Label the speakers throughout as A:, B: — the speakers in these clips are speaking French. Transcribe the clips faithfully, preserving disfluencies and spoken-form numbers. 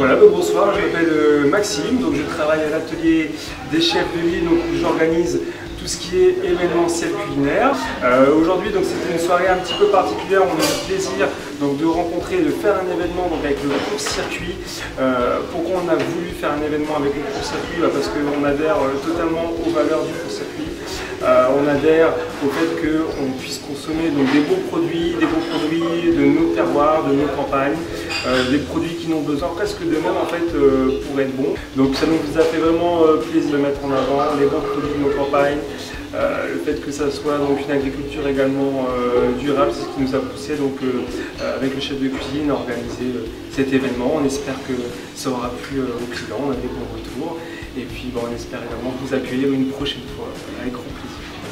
A: Voilà, bah bonsoir, je m'appelle euh, Maxime, donc je travaille à l'atelier des chefs de ville, donc où j'organise tout ce qui est événementiel culinaire. Euh, Aujourd'hui, donc c'était une soirée un petit peu particulière, on a eu le plaisir donc, de rencontrer, de faire un événement donc, avec le court-circuit. Euh, pourquoi on a voulu faire un événement avec le court-circuit? Bah, parce qu'on adhère euh, totalement aux valeurs du court-circuit. Euh, on adhère au fait qu'on puisse consommer donc, des beaux produits, des beaux produits de nos terroirs, de nos campagnes, euh, des produits qui n'ont besoin presque de même en fait euh, pour être bons. Donc ça nous a fait vraiment euh, plaisir de mettre en avant les bons produits de nos campagnes, euh, le fait que ça soit donc une agriculture également euh, durable, c'est ce qui nous a poussé donc euh, avec le chef de cuisine à organiser euh, cet événement. On espère que ça aura plu euh, aux clients, on a des bons retours. Et puis bon, on espère également vous accueillir une prochaine fois avec grand plaisir.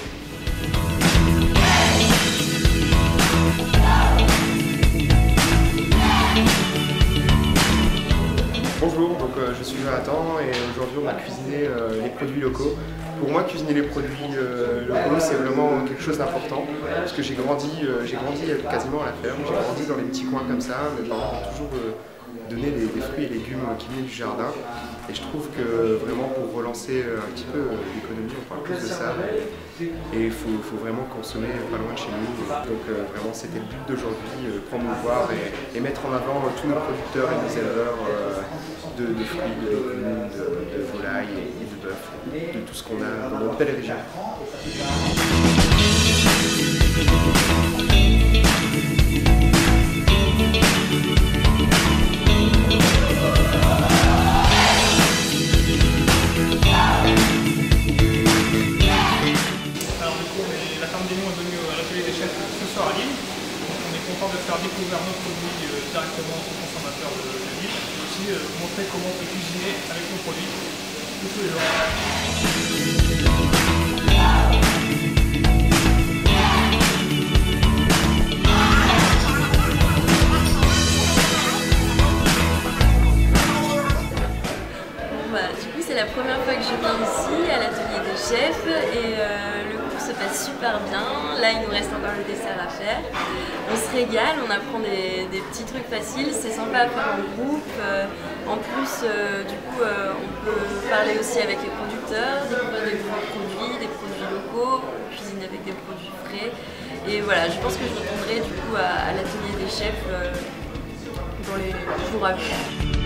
B: Bonjour, donc euh, je suis Jonathan et aujourd'hui on a cuisiné euh, les produits locaux. Pour moi, cuisiner les produits euh, locaux, c'est vraiment quelque chose d'important parce que j'ai grandi, euh, j'ai grandi quasiment à la ferme, j'ai grandi dans les petits coins comme ça, mes parents m'ont toujours euh, donné des, des fruits et légumes qui venaient du jardin et je trouve que vraiment pour relancer un petit peu l'économie, on parle plus de ça et il faut, faut vraiment consommer pas loin de chez nous. Donc euh, vraiment c'était le but d'aujourd'hui, euh, promouvoir et, et mettre en avant tous nos producteurs et nos éleveurs euh, de, de fruits, de légumes, de, de volailles et de bœuf, de tout ce qu'on a dans notre belle région.
C: À Lille. Donc on est content de faire découvrir nos produits euh, directement aux consommateurs de, de Lille et aussi euh, montrer comment on peut cuisiner avec nos produits de tous les jours.
D: Bah, du coup, c'est la première fois que je viens ici à l'atelier des chefs et euh, le cours se passe super bien. Là, il nous reste encore le dessert à faire. On se régale, on apprend des, des petits trucs faciles, c'est sympa à faire en groupe. Euh, en plus, euh, du coup, euh, on peut parler aussi avec les producteurs, découvrir des nouveaux produits, des produits locaux, cuisiner avec des produits frais. Et voilà, je pense que je retournerai du coup à, à l'atelier des chefs euh, dans les jours à venir.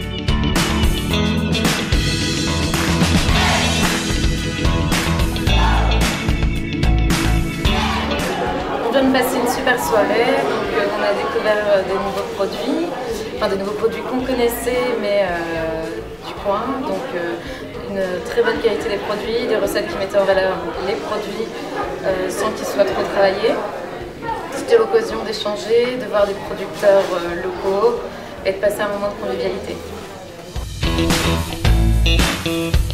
E: On vient de passer une super soirée, donc euh, on a découvert euh, des nouveaux produits, enfin des nouveaux produits qu'on connaissait mais euh, du coin, donc euh, une très bonne qualité des produits, des recettes qui mettaient en valeur les produits euh, sans qu'ils soient trop travaillés. C'était l'occasion d'échanger, de voir des producteurs euh, locaux et de passer un moment de convivialité.